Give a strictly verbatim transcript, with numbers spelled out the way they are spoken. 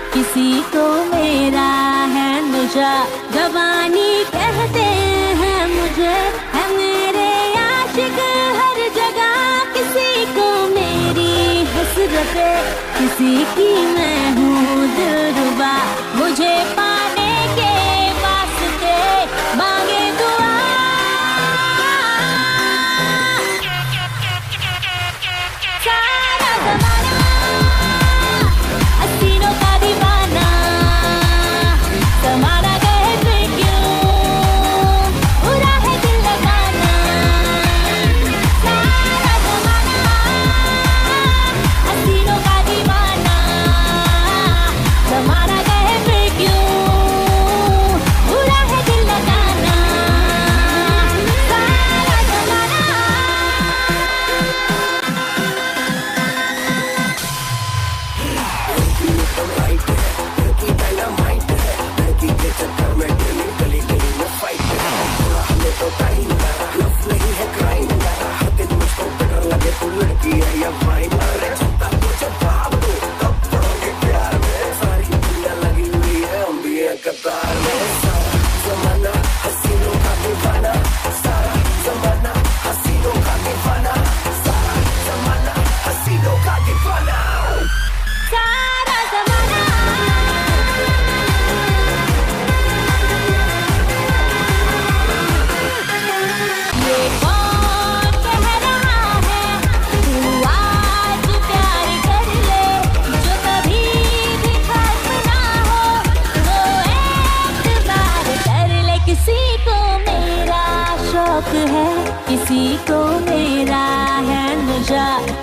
किसी को मेरा है नशा। जवानी कहते हैं मुझे, है मेरे आशिक हर जगह। किसी को मेरी हसरत, किसी की मैं हूँ दिलरुबा। मुझे पाने के वास्ते मांगे दुआ। सारा ज़माना हसीनों का दीवाना, ज़माना कहे फिर क्यों, बुरा है दिल लगाना। सारा ज़माना हसीनों का दीवाना, ज़माना कहे फिर क्यों, बुरा है दिल लगाना। सारा ज़माना सारा ज़माना ये कौन कह रहा है तू आज प्यार कर ले। जो कभी भी खत्म ना हो वो एतबार कर ले। किसी को मेरा शौक है, किसी को मेरा है नशा।